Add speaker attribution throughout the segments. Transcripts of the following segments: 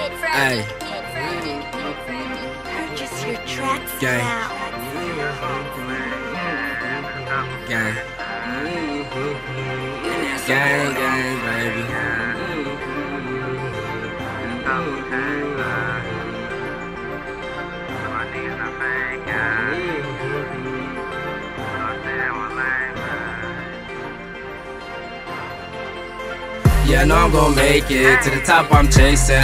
Speaker 1: Hey,
Speaker 2: Purchase your tracks
Speaker 1: gang,
Speaker 2: now.
Speaker 1: gang, gang, baby. Yeah, I know I'm gon' make it to the top, I'm chasing.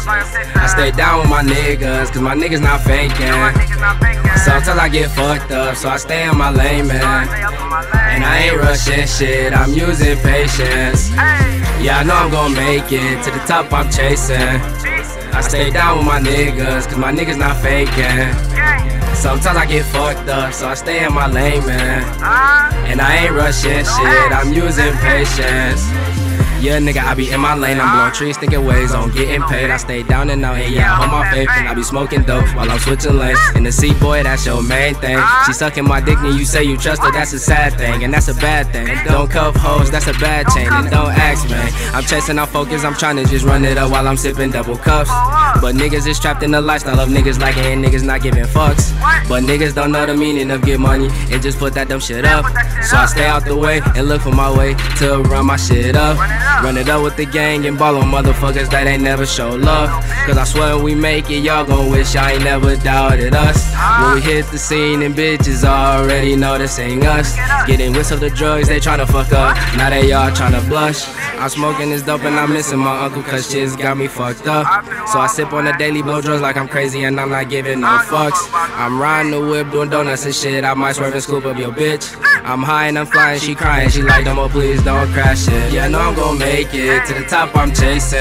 Speaker 1: I stay down with my niggas, cause my niggas not faking. Sometimes I get fucked up, so I stay in my lane, man. And I ain't rushing shit, I'm using patience. Yeah, I know I'm gon' make it to the top, I'm chasing. I stay down with my niggas, cause my niggas not faking. Sometimes I get fucked up, so I stay in my lane, man. And I ain't rushing shit, I'm using patience. Yeah, nigga, I be in my lane, I'm blowing trees, thinking ways on getting paid. I stay down and out, and yeah, I hold my faith, and I be smoking dope while I'm switching lanes. In the seat, boy, that's your main thing. She sucking my dick, and you say you trust her, that's a sad thing, and that's a bad thing. Don't cuff hoes, that's a bad chain, and don't ask, man. I'm chasing out focus, I'm trying to just run it up while I'm sipping double cups. But niggas is trapped in the lifestyle of niggas liking and niggas not giving fucks. But niggas don't know the meaning of get money and just put that dumb shit up. So I stay out the way and look for my way to run my shit up. Run it up with the gang and ball on motherfuckers that ain't never show love. Cause I swear when we make it, y'all gon' wish y'all ain't never doubted us. When we hit the scene and bitches already know this ain't us. Getting whips of the drugs, they tryna fuck up. Now they all tryna blush. I'm smoking this dope and I'm missing my uncle cause shit's got me fucked up. So I sip on the daily, blow drugs like I'm crazy and I'm not giving no fucks. I'm riding the whip, doing donuts and shit. I might swerve and scoop up your bitch. I'm high and I'm flying, she crying, she like, no more please don't crash it. Yeah, I know I'm gon' make it to the top, I'm chasing.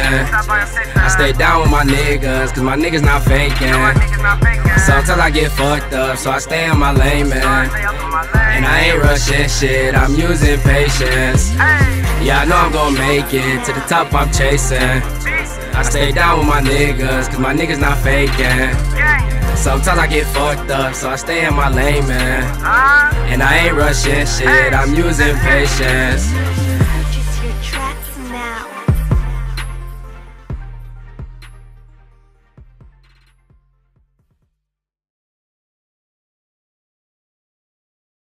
Speaker 1: I stay down with my niggas, cause my niggas not faking. Sometimes I get fucked up, so I stay in my lane, man. And I ain't rushing shit, I'm using patience. Yeah, I know I'm gon' make it to the top, I'm chasing. I stay down with my niggas, cause my niggas not faking. Sometimes I get fucked up, so I stay in my lane, man. And I ain't rushing shit, I'm using patience.
Speaker 2: Purchase your tracks now.